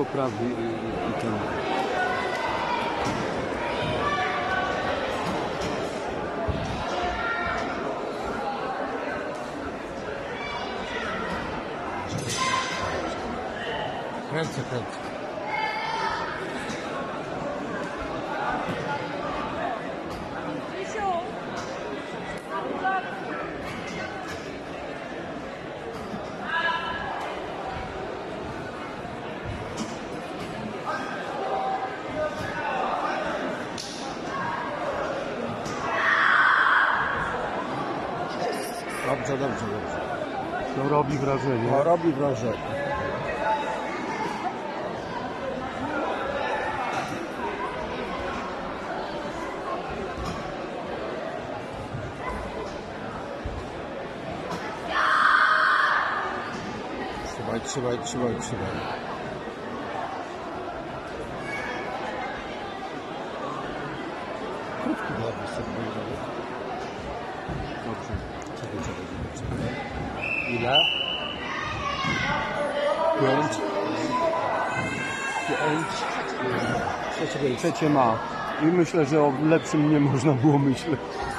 Poprawi i ten. Kręcę. Dobrze. To robi wrażenie. No, robi wrażenie. Trzymaj. Krótki dla sobie będzie. Dobrze. Czekaj. Ile? 5. Trzecie ma. I myślę, że o lepszym nie można było myśleć.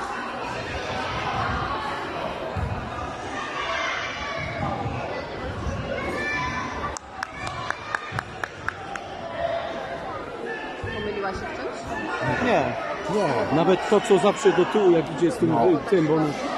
Pomyliła się w czymś? Nie. Nawet to, co zawsze do tyłu, jak idzie z tym, bo on